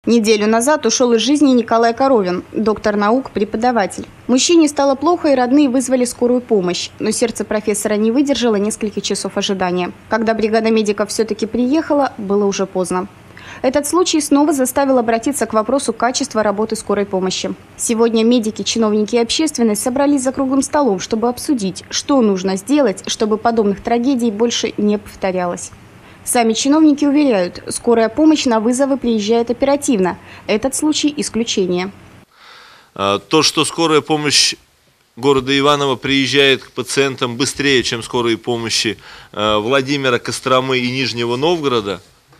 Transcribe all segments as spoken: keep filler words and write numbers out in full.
Неделю назад ушел из жизни Николай Коровин, доктор наук, преподаватель. Мужчине стало плохо, и родные вызвали скорую помощь. Но сердце профессора не выдержало несколько часов ожидания. Когда бригада медиков все-таки приехала, было уже поздно. Этот случай снова заставил обратиться к вопросу качества работы скорой помощи. Сегодня медики, чиновники и общественность собрались за круглым столом, чтобы обсудить, что нужно сделать, чтобы подобных трагедий больше не повторялось. Сами чиновники уверяют, скорая помощь на вызовы приезжает оперативно. Этот случай – исключение. То, что скорая помощь города Иваново приезжает к пациентам быстрее, чем скорые помощи Владимира, Костромы и Нижнего Новгорода,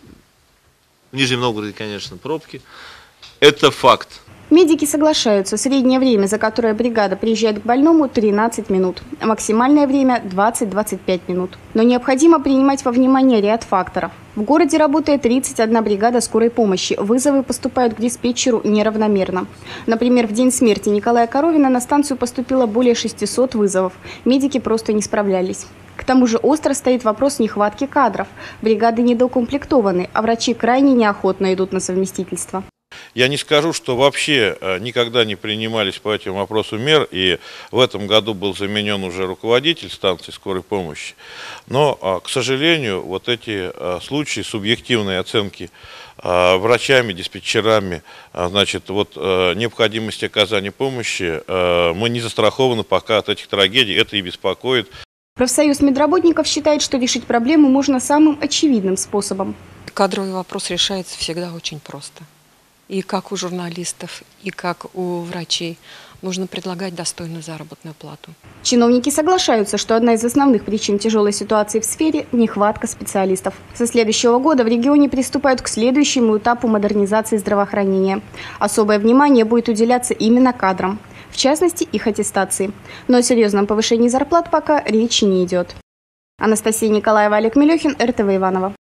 в Нижнем Новгороде, конечно, пробки, это факт. Медики соглашаются, среднее время, за которое бригада приезжает к больному – тринадцать минут, а максимальное время – двадцать-двадцать пять минут. Но необходимо принимать во внимание ряд факторов. В городе работает тридцать одна бригада скорой помощи, вызовы поступают к диспетчеру неравномерно. Например, в день смерти Николая Коровина на станцию поступило более шестисот вызовов, медики просто не справлялись. К тому же остро стоит вопрос нехватки кадров. Бригады недоукомплектованы, а врачи крайне неохотно идут на совместительство. Я не скажу, что вообще никогда не принимались по этому вопросу мер, и в этом году был заменен уже руководитель станции скорой помощи. Но, к сожалению, вот эти случаи субъективной оценки врачами, диспетчерами, значит, вот необходимости оказания помощи, мы не застрахованы пока от этих трагедий, это и беспокоит. Профсоюз медработников считает, что решить проблему можно самым очевидным способом. Кадровый вопрос решается всегда очень просто. И как у журналистов, и как у врачей нужно предлагать достойную заработную плату. Чиновники соглашаются, что одна из основных причин тяжелой ситуации в сфере – нехватка специалистов. Со следующего года в регионе приступают к следующему этапу модернизации здравоохранения. Особое внимание будет уделяться именно кадрам, в частности их аттестации. Но о серьезном повышении зарплат пока речи не идет. Анастасия Николаева, Олег Мелехин, эр тэ вэ Иваново.